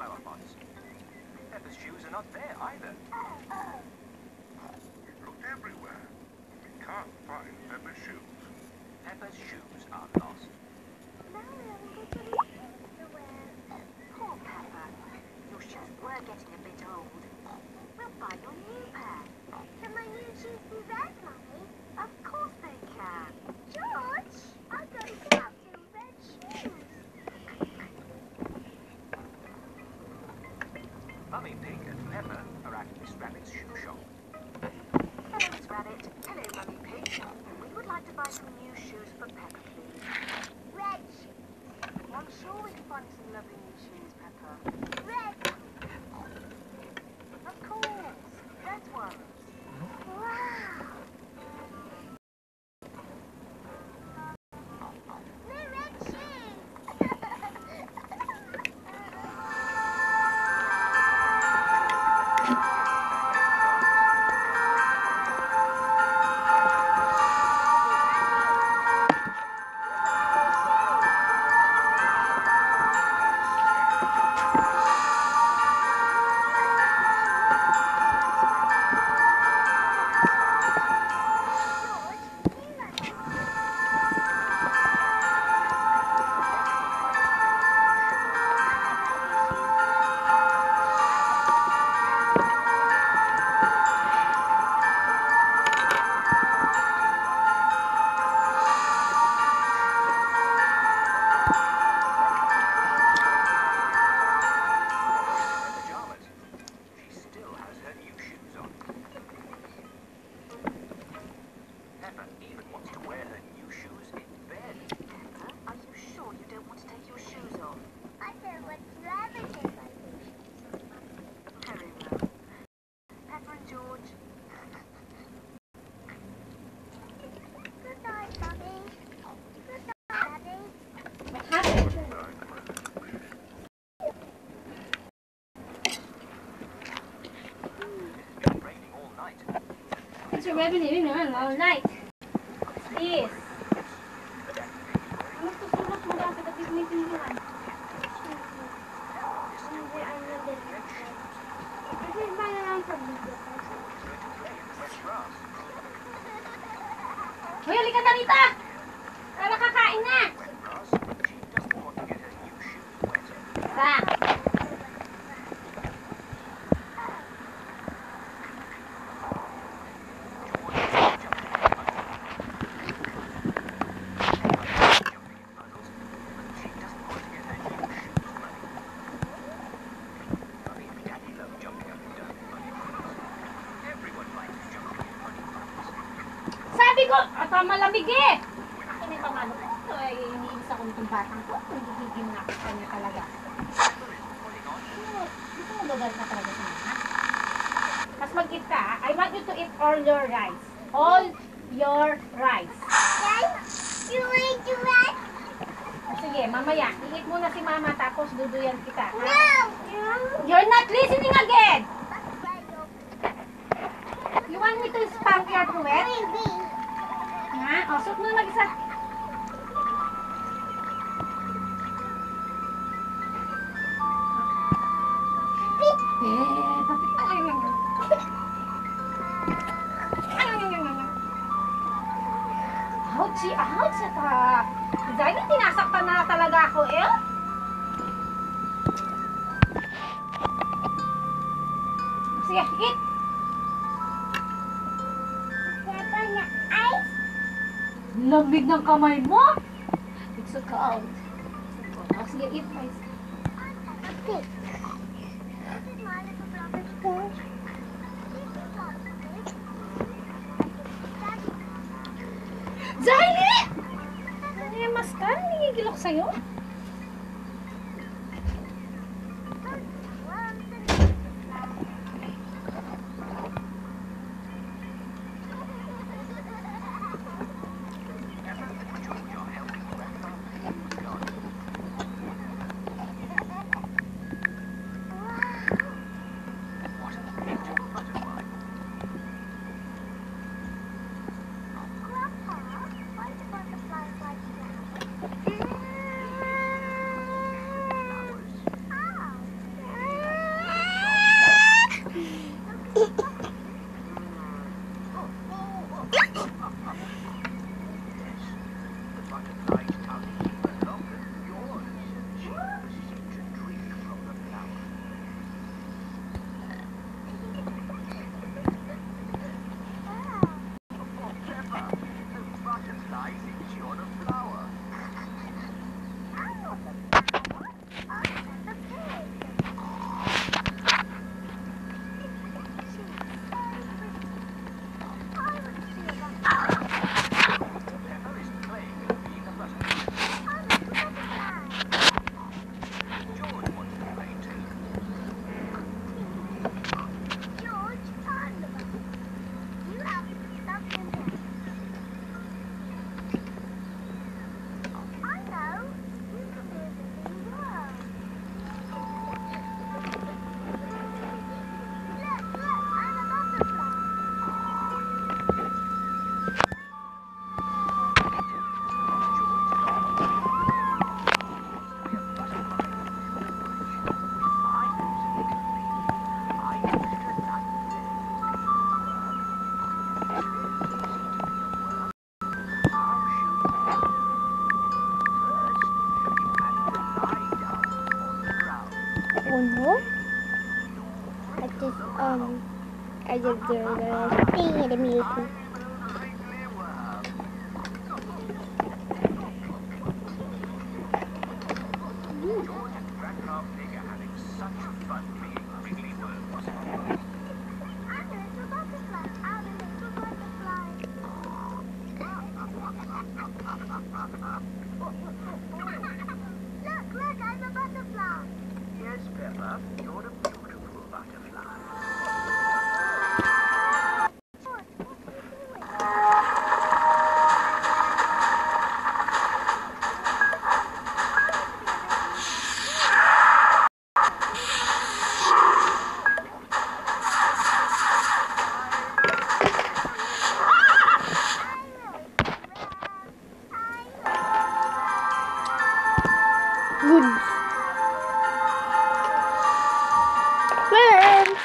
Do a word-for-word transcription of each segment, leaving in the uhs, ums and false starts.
flower pots. Peppa's shoes are not there either. Looked everywhere. We can't find Peppa's shoes. Peppa's shoes are lost. Poor Peppa. Your shoes were getting a bit old. We'll buy you a new pair. Can my new shoes be red, Mummy? Of course they can. George, I'm going to have new red shoes. Mummy Pig and Peppa are at Miss Rabbit's shoe shop. Hello, Miss Rabbit. Hello, Mummy Pig. We would like to buy some new shoes for Peppa, please. Red shoes. Well, I'm sure we can find some lovely new shoes, Peppa. Red. Of course. Red ones. Wow. No red shoes. It's already living on all night. This. Ano to sulat mo dati kapit may pilihan? Kasi ba na lang sa video? Hoy, halika na rita! Tara, kakain na! Sa? Sabi ko, at malamig eh! Ako may pamalo. Ito ay iniinis ako nitong batang ko. Nagigigim na ako sa kanya talaga. Gusto mo lugar na talaga sa mga? Tapos mag-eat ka, I want you to eat all your rice. All your rice. You want to red? Sige, mamaya. I-eat muna si mama tapos duduyan kita. Ha? No! You're not listening again! You want me to spank your puwet? Ha? O, suot mo na mag-isa. Eh, tapi... Ouchie, ouch! Ata. Dahil tinasaktan na talaga ako eh. Sige, eat! Lamig ng kamay mo. It's so cold. Oh, sige, eat rice. Okay. Zayli! Ano yung mascara? Nagigil ako sa'yo. normal. I just um I just do a little thing at the music. George and Grandpa Pig are having such fun being wiggly worms. I'm a little butterfly. I'm a little butterfly. Look, look, I'm a butterfly. Yes, Peppa, you're a beautiful butterfly. George, what are you doing? Good. Friends.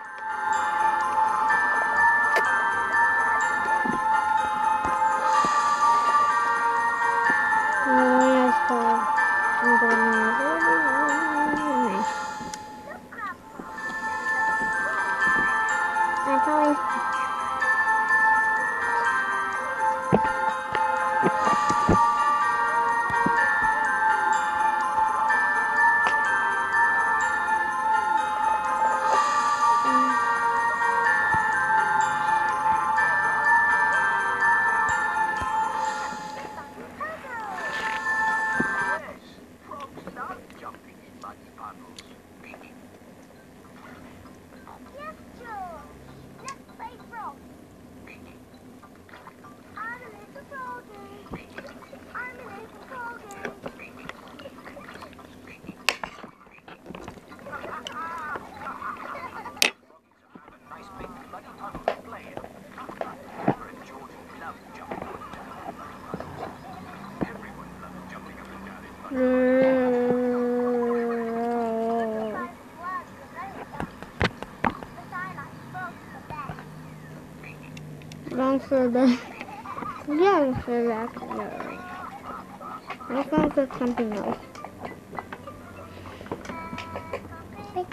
Yes, frogs love jumping in muddy puddles. Yes, George. Let's play frog. I'm a little froggy. I'm a little froggy. Nice big muddy puddle to play in. Peppa and George love jumping up and down in muddy puddles. Everyone loves jumping up and down in muddy puddles. But I like frogs the best. Wrong for the yeah for that. No. I found for something else. Hey!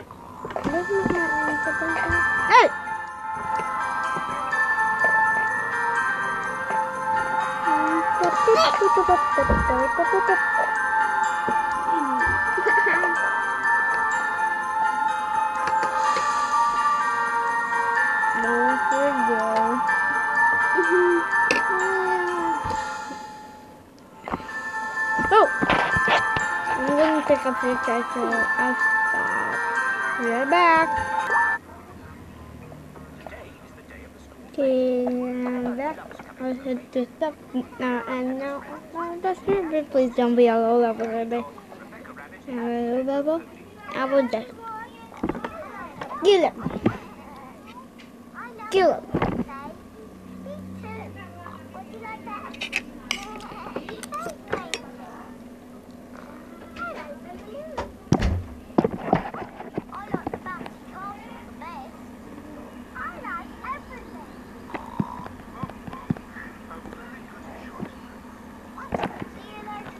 Don't forget. Oh! I'm going to pick up your car, so I'll stop. Be right back. Today is the day of the school. Okay, and that I hit this up now, and now uh, that's it. Please don't be all over it. Uh, bubble. I will just kill him. Kill him. Would you like that? I like the bouncy castle the best. I like everything. See you later.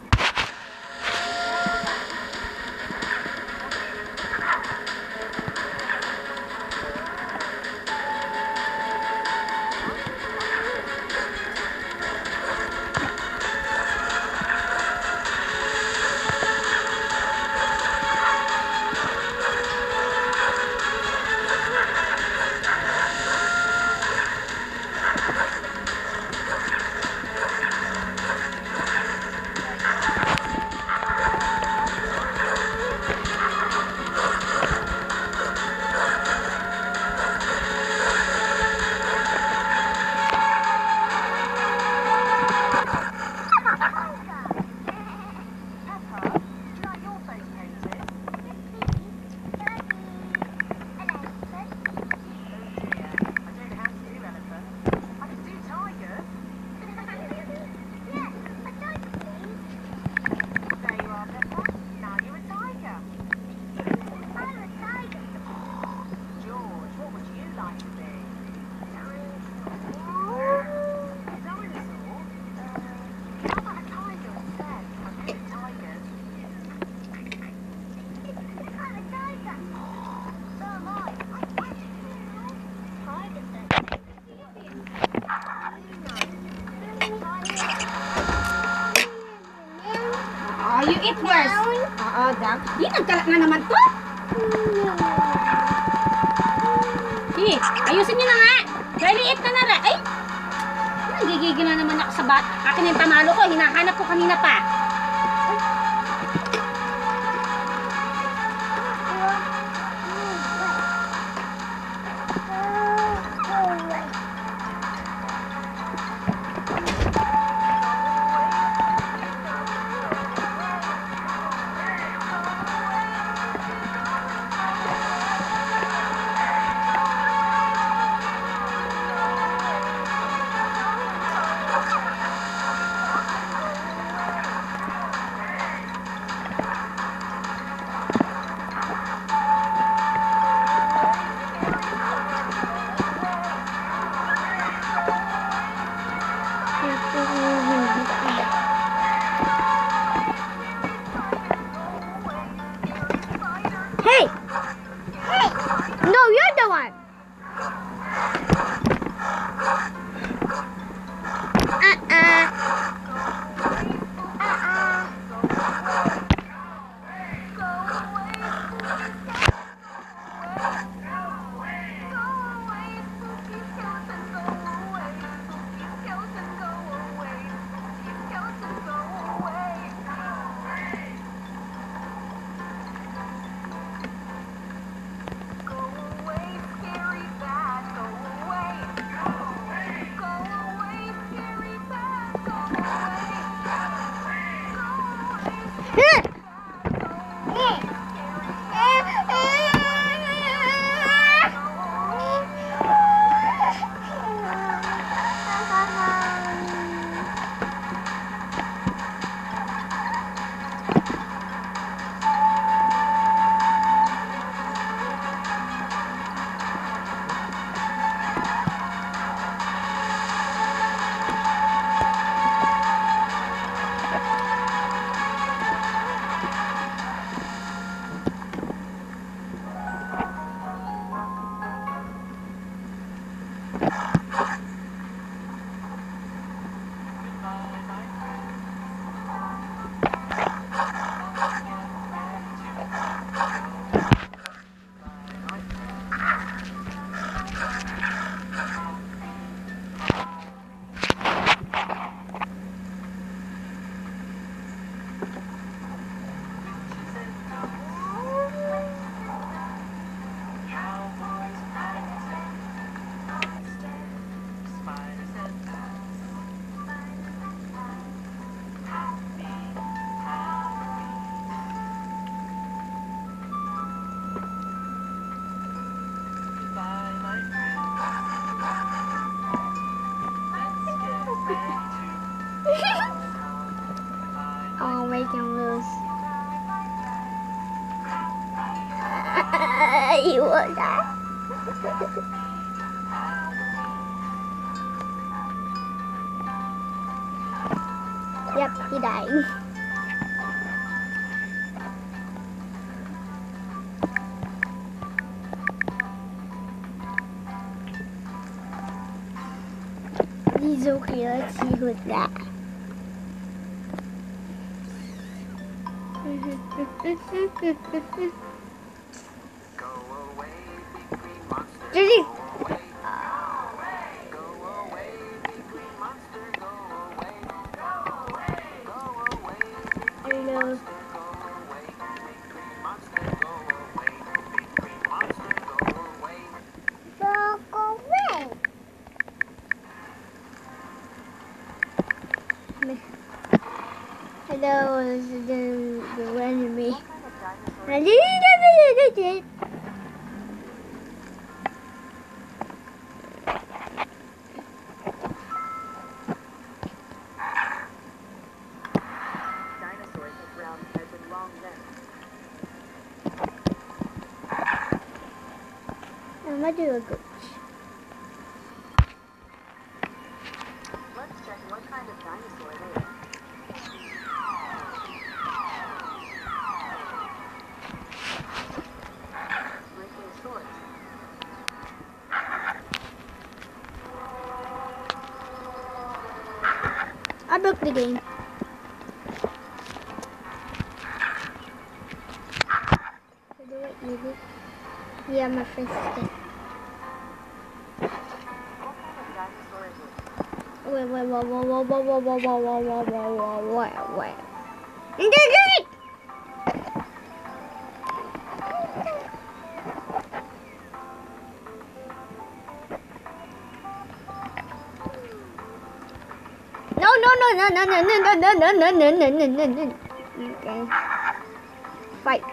nagkalat na naman to. Sige, ayusin nyo na nga. Maliit na na ra. Ay! Nagigigil na naman ako sa bat. Akin yung pamalo ko. Hinahanap ko kanina pa. Hey! Hey! No, you're the one. Uh-uh. Uh-uh. I'll make him lose. You will die. Yep, he died. He's okay, let's see who's that. Go away, big green monster. Did he? Go away. Go away, big green monster. Go away. Go away. Go away, big green Hello. monster. Go away, big green monster. Go away. Big green monster. Go away. Walk away. Hello, this is the, the enemy. Dinosaurs with round heads and long necks. I'm gonna do a gooch. Let's check what kind of dinosaur they are. Brachiosaurus. I broke the game. Maybe. Yeah, my friend said. Wait, wait, wait, wait, wait, wait, wait, wait, wait, wait, wait, wait, wait. Wait. No, no, no, no, no, no, no, no, no, no, no, no, no, no, no. Okay. Fight.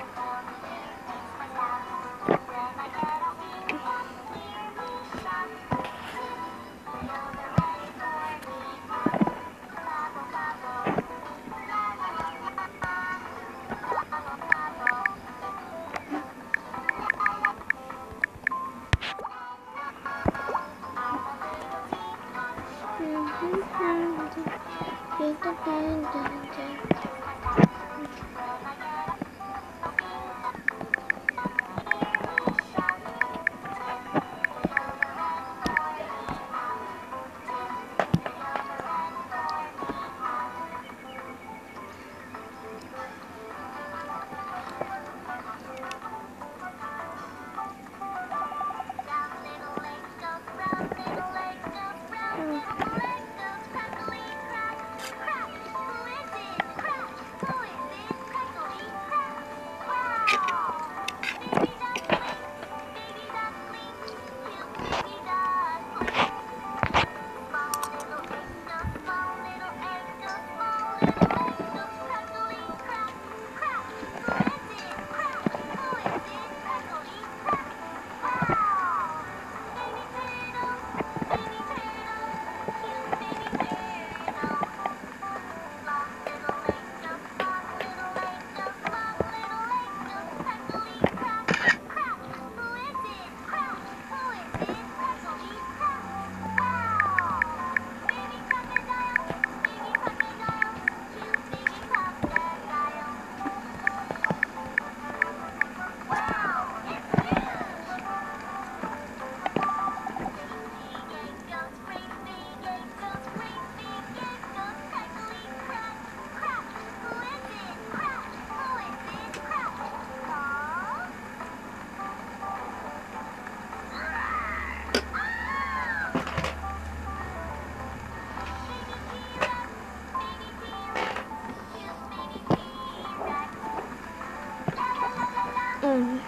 Mm.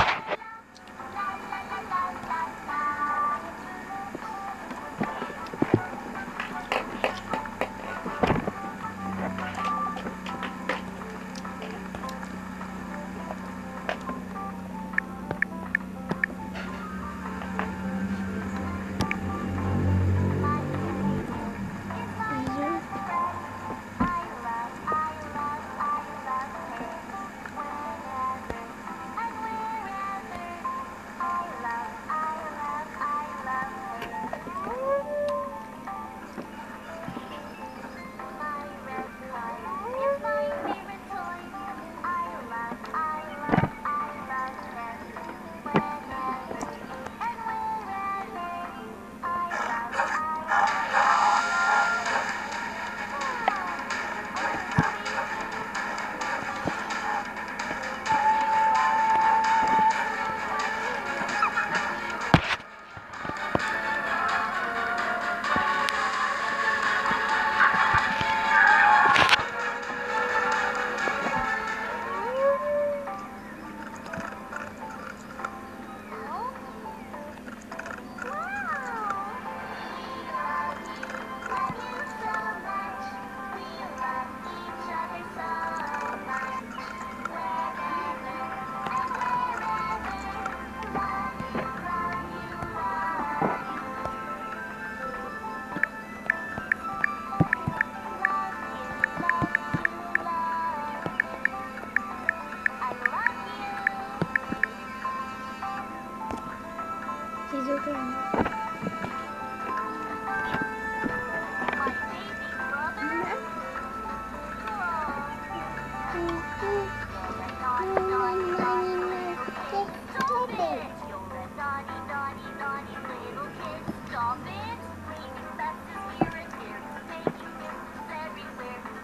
He's okay.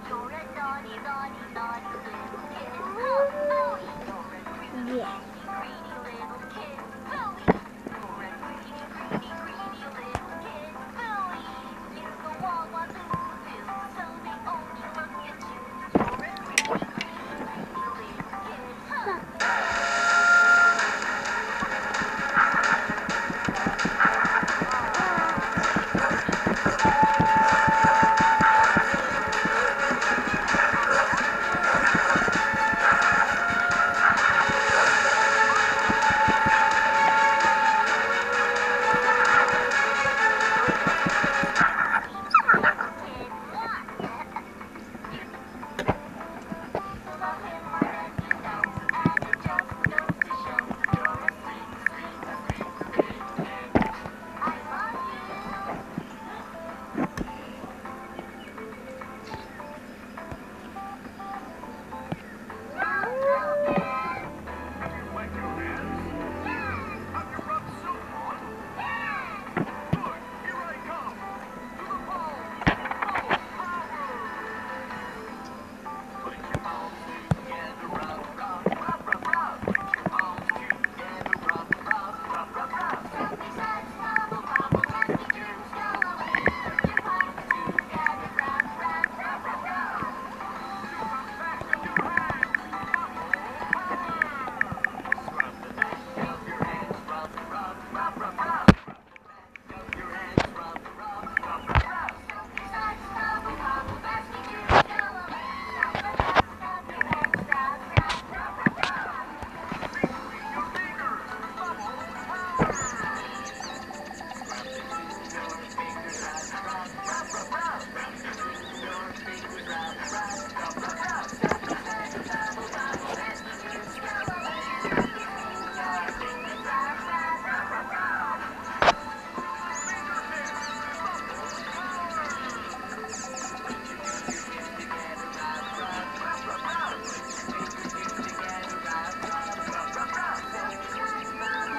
Yeah.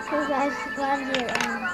So guys, glad we're um,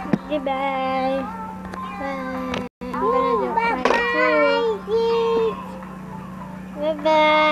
Goodbye. Bye. I'm gonna do it right too. Bye bye.